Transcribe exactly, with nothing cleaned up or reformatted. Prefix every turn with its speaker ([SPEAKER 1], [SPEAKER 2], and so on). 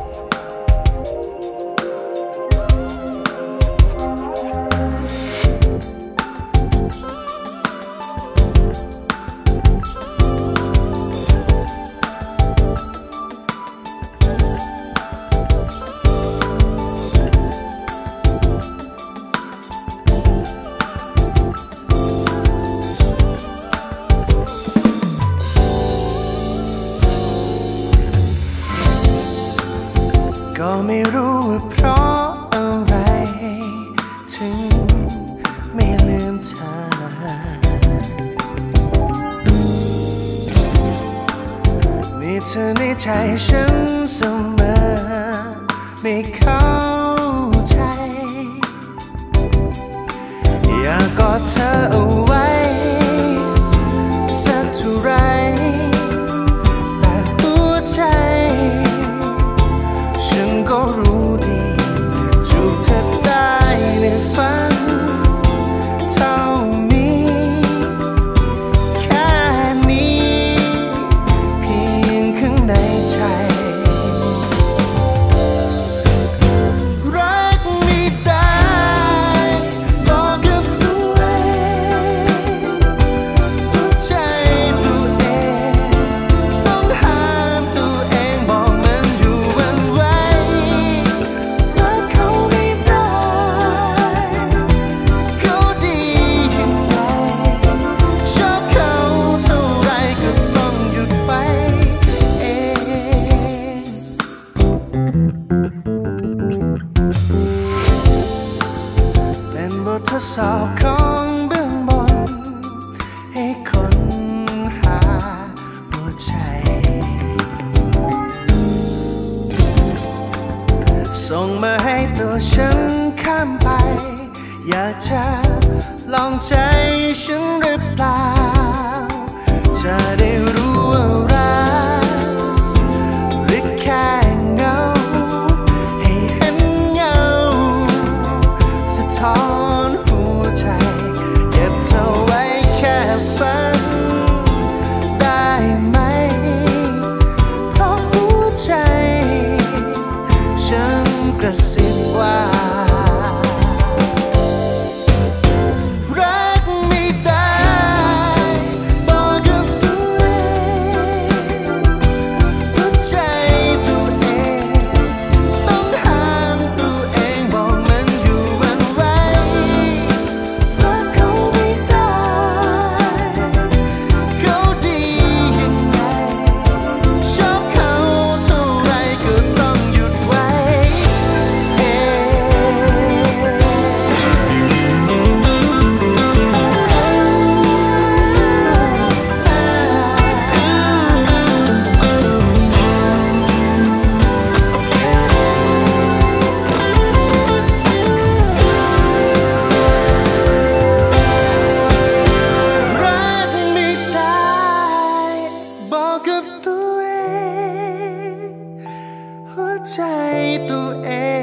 [SPEAKER 1] ก็ไม่รู้ว่าเพราะอะไรถึงไม่ลืมเธอมีเธอในใจฉันเสมอไม่เข้าใจอยากกอดเธอเอาไว้สักเท่าไรแต่หัวใจฉันก็รู้ดีจูบเธอได้ในฝันเท่านี้แค่นี้เพียงข้างในใจรักไม่ได้บอกกับตัวเองหัวใจตัวเองต้องห้ามตัวเองบอกมันอยู่วันไว้รักเขาไม่ได้เขาดียังไงชอบเขาเท่าไรก็ต้องหยุดไปเองเป็นบททดสอบของเบื้องบนให้คนหาหัวใจส่งมาให้ตัวฉันข้ามไปอยากจะลองใจฉันหรือเปล่าจะได้รู้ว่ารักหรือแค่เงาให้เห็นเงาสะท้อนหัวใจเก็บเธอไว้แค่ฝันได้ไหมเพราะหัวใจฉันกระซิบว่ารักไม่ได้บอกกับตัวเองหัวใจตัวเองต้องห้ามตัวเองบอกมันอยู่วันไว้รักเขาไม่ได้เขาดียังไงชอบเขาเท่าไรก็ต้องหยุดไว้เองรักไม่ได้บอกกับตัวเองหัวใจตัวเอง